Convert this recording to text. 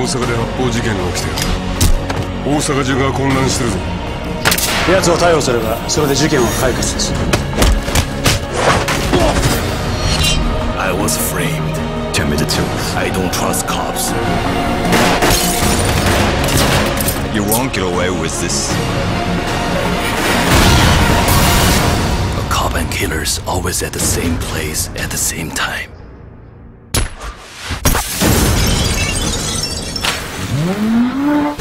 大阪で発砲事件が起きてる。大阪中が混乱してるぞ。 奴を逮捕すればそれで事件は解決です。 I was framed. Tell me the truth. I don't trust cops. You won't get away with this. A cop and killers always at the same place at the same time.